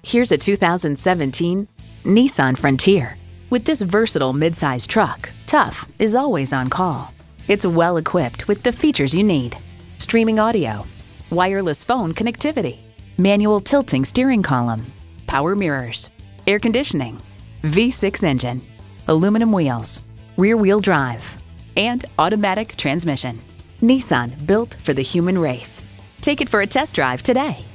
Here's a 2017 Nissan Frontier. With this versatile midsize truck, tough is always on call. It's well equipped with the features you need: streaming audio, wireless phone connectivity, manual tilting steering column, power mirrors, air conditioning, V6 engine, aluminum wheels, rear-wheel drive, and automatic transmission. Nissan, built for the human race. Take it for a test drive today.